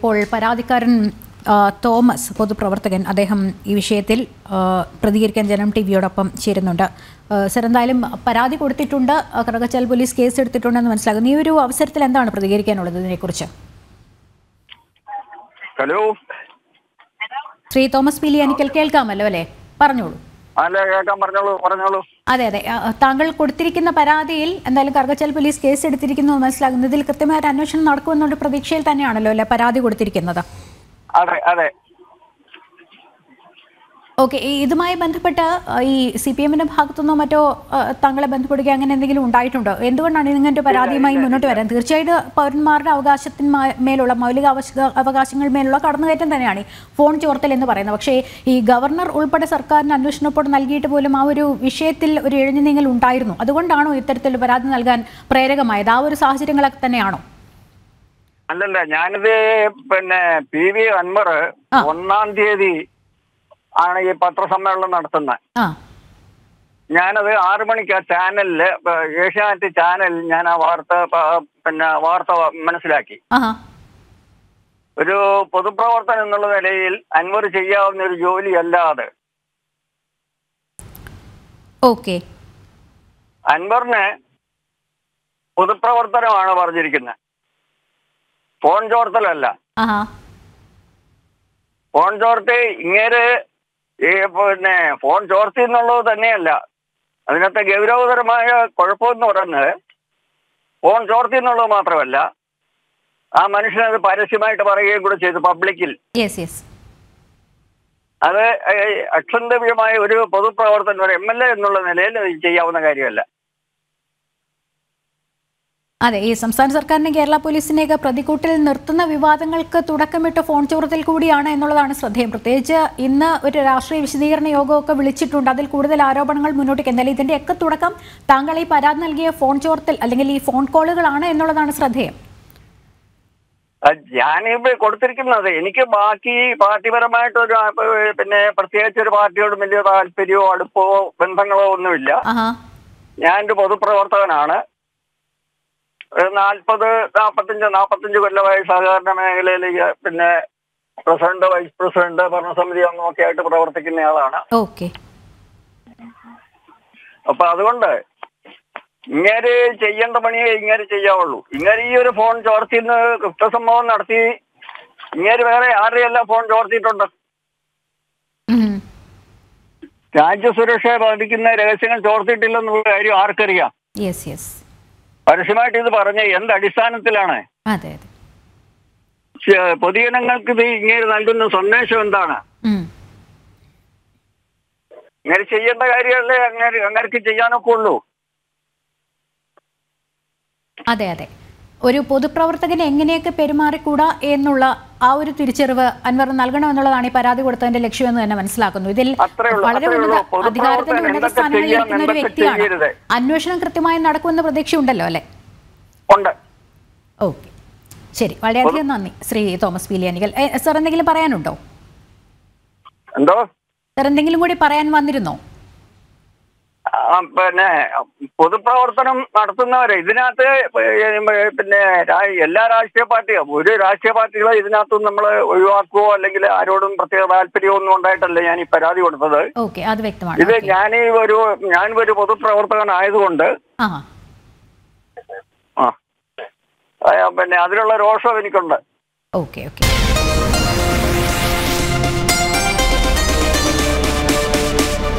ഇപ്പോൾ പരാതിക്കാരൻ തോമസ് പൊതുപ്രവർത്തകൻ അദ്ദേഹം ഈ വിഷയത്തിൽ പ്രതികരിക്കാൻ ജനം ടിവിയോടൊപ്പം ചേരുന്നുണ്ട്. സർ, എന്തായാലും പരാതി കൊടുത്തിട്ടുണ്ട്, കറുകച്ചാൽ പോലീസ് കേസ് എടുത്തിട്ടുണ്ടെന്ന് മനസ്സിലാകുന്നു. ഈ ഒരു അവസരത്തിൽ എന്താണ് പ്രതികരിക്കാനുള്ളത് ഇതിനെക്കുറിച്ച്? ഹലോ, ശ്രീ തോമസ് പീലിയാനിക്കൽ കേൾക്കാമല്ലോ അല്ലേ? പറഞ്ഞോളൂ. പറഞ്ഞോളൂ. അതെ, താങ്കൾ കൊടുത്തിരിക്കുന്ന പരാതിയിൽ എന്തായാലും കറുകച്ചാൽ പോലീസ് കേസ് എടുത്തിരിക്കുന്നു മനസ്സിലാകുന്നു. ഇതിൽ കൃത്യമായ ഒരു അന്വേഷണം നടക്കുമെന്നുള്ള പ്രതീക്ഷയിൽ തന്നെയാണല്ലോ അല്ലെ പരാതി കൊടുത്തിരിക്കുന്നത്? അതെ. ഓക്കെ, ഇതുമായി ബന്ധപ്പെട്ട് ഈ CPM-ന്റെ ഭാഗത്തുനിന്നോ മറ്റോ താങ്കളെ ബന്ധപ്പെടുക അങ്ങനെ എന്തെങ്കിലും ഉണ്ടായിട്ടുണ്ടോ? എന്തുകൊണ്ടാണ് ഇങ്ങനത്തെ പരാതിയുമായി മുന്നോട്ട് വരാൻ? തീർച്ചയായിട്ടും പൗരന്മാരുടെ അവകാശത്തിന്മേലുള്ള മൗലിക അവകാശങ്ങൾ മേലുള്ള കടന്നുകയറ്റം തന്നെയാണ് ഈ ഫോൺ ചോർത്തൽ എന്ന് പറയുന്നത്. പക്ഷേ ഈ ഗവർണർ ഉൾപ്പെടെ സർക്കാരിന് അന്വേഷണ റിപ്പോർട്ട് നൽകിയിട്ട് പോലും ആ ഒരു വിഷയത്തിൽ ഒരു ഇഴഞ്ഞു നീങ്ങൽ ഉണ്ടായിരുന്നു. അതുകൊണ്ടാണോ ഇത്തരത്തിലുള്ള പരാതി നൽകാൻ പ്രേരകമായത്? ആ ഒരു സാഹചര്യങ്ങളൊക്കെ തന്നെയാണോ? അല്ലല്ല, ഞാനിത് PV അൻവർ 1-ാം തീയതി ആണ് ഈ പത്രസമ്മേളനം നടത്തുന്നത്. ഞാനത് 6 മണിക്ക് ആ ചാനലില്, ഏഷ്യാനെറ്റ് ചാനലിൽ ഞാൻ ആ വാർത്ത മനസ്സിലാക്കി. ഒരു പൊതുപ്രവർത്തനം എന്നുള്ള നിലയിൽ അൻവർ ചെയ്യാവുന്ന ഒരു ജോലിയല്ലാതെ അൻവറിന് പൊതുപ്രവർത്തനമാണ് പറഞ്ഞിരിക്കുന്നത്, ഫോൺ ചോർത്തലല്ല. ഫോൺ ചോർത്തി ഇങ്ങേര് ഫോൺ ചോർത്തി എന്നുള്ളത് തന്നെയല്ല, അതിനകത്ത് ഗൗരവതരമായ കുഴപ്പമെന്ന് പറയുന്നത് ഫോൺ ചോർത്തി എന്നുള്ളത് മാത്രമല്ല, ആ മനുഷ്യനത് പരസ്യമായിട്ട് പറയുകയും കൂടെ ചെയ്തു പബ്ലിക്കിൽ. അത് അക്ഷന്തവ്യമായ ഒരു പൊതുപ്രവർത്തകൻ, ഒരു MLA എന്നുള്ള നിലയിൽ അത് ചെയ്യാവുന്ന കാര്യമല്ല. അതെ, ഈ സംസ്ഥാന സർക്കാരിനെ കേരള പോലീസിനെയൊക്കെ പ്രതിക്കൂട്ടിൽ നിർത്തുന്ന വിവാദങ്ങൾക്ക് തുടക്കമിട്ട് ഫോൺ ചോർത്തൽ കൂടിയാണ് എന്നുള്ളതാണ് ശ്രദ്ധേയം. പ്രത്യേകിച്ച് ഇന്ന് ഒരു രാഷ്ട്രീയ വിശദീകരണ യോഗമൊക്കെ വിളിച്ചിട്ടുണ്ട്. അതിൽ കൂടുതൽ ആരോപണങ്ങൾ മുന്നോട്ടേക്ക്. എന്തായാലും ഇതിന്റെയൊക്കെ തുടക്കം താങ്കൾ ഈ പരാതി നൽകിയ ഫോൺ ചോർത്തൽ അല്ലെങ്കിൽ ഈ ഫോൺ കോളുകളാണ് എന്നുള്ളതാണ് ശ്രദ്ധേയം. ഞാനിപ്പോ കൊടുത്തിരിക്കുന്നത് എനിക്ക് ബാക്കി പാർട്ടിപരമായിട്ടൊരു പ്രത്യേകിച്ച് ഒരു പാർട്ടിയോട് വലിയ താല്പര്യമോ അടുപ്പമോ ബന്ധങ്ങളോ ഒന്നുമില്ല. ഞാനൊരു പൊതുപ്രവർത്തകനാണ്. 45 കൊല്ലമായി സഹകരണ മേഖലയിൽ പ്രസിഡന്റ്, വൈസ് പ്രസിഡന്റ്, ഭരണസമിതി അംഗമൊക്കെ ആയിട്ട് പ്രവർത്തിക്കുന്ന ആളാണ്. അപ്പൊ അതുകൊണ്ട് ഇങ്ങനെ ചെയ്യേണ്ട പണിയെ ഇങ്ങനെ ചെയ്യാവുള്ളൂ. ഇങ്ങനെ ഈ ഒരു ഫോൺ ചോർത്തിന്ന് കുറ്റസംഭവം നടത്തി ഇങ്ങനെ വേറെ ആരുടെയെല്ലാം ഫോൺ ചോർത്തിയിട്ടുണ്ട്. രാജ്യസുരക്ഷയെ ബാധിക്കുന്ന രഹസ്യങ്ങൾ ചോർത്തിയിട്ടില്ലെന്നുള്ള കാര്യം ആർക്കറിയാം? പരസ്യമായിട്ട് ഇത് പറഞ്ഞ എന്ത് അടിസ്ഥാനത്തിലാണ്? പൊതുജനങ്ങൾക്ക് ഇത് ഇങ്ങനെ നൽകുന്ന സന്ദേശം എന്താണ്? ഇങ്ങനെ ചെയ്യേണ്ട കാര്യമല്ലേ അങ്ങനെ ചെയ്യാനൊക്കെ ഉള്ളൂ. അതെ, ഒരു പൊതുപ്രവർത്തകന് എങ്ങനെയൊക്കെ പെരുമാറിക്കൂടാ എന്നുള്ള ആ ഒരു തിരിച്ചറിവ് അൻവർ നൽകണമെന്നുള്ളതാണ് ഈ പരാതി കൊടുത്തതിന്റെ ലക്ഷ്യമെന്ന് തന്നെ മനസ്സിലാക്കുന്നു. ഇതിൽ വളരെ അധികാരത്തിന്റെ ഉന്നത സ്ഥാനങ്ങളിൽ ഇരിക്കുന്ന ഒരു വ്യക്തിയാണ്. അന്വേഷണം കൃത്യമായി നടക്കുമെന്ന പ്രതീക്ഷയുണ്ടല്ലോ അല്ലെ? ഓക്കെ, ശരി, വളരെയധികം നന്ദി ശ്രീ തോമസ് പീലിയാനിക്കൽ. സർ, എന്തെങ്കിലും പറയാനുണ്ടോ? സർ, എന്തെങ്കിലും കൂടി പറയാൻ വന്നിരുന്നോ? പൊതുപ്രവർത്തനം നടത്തുന്നവരെ ഇതിനകത്ത് എല്ലാ രാഷ്ട്രീയ പാർട്ടിയും, ഒരു രാഷ്ട്രീയ പാർട്ടികളെ ഇതിനകത്തും നമ്മൾ ഒഴിവാക്കുകയോ അല്ലെങ്കിൽ ആരോടും പ്രത്യേക താല്പര്യമോ ഒന്നും ഉണ്ടായിട്ടല്ല ഞാൻ ഈ പരാതി കൊടുത്തത്. ഇത് ഞാൻ ഒരു പൊതുപ്രവർത്തകനായതുകൊണ്ട് അതിനുള്ള രോഷം എനിക്കുണ്ട്.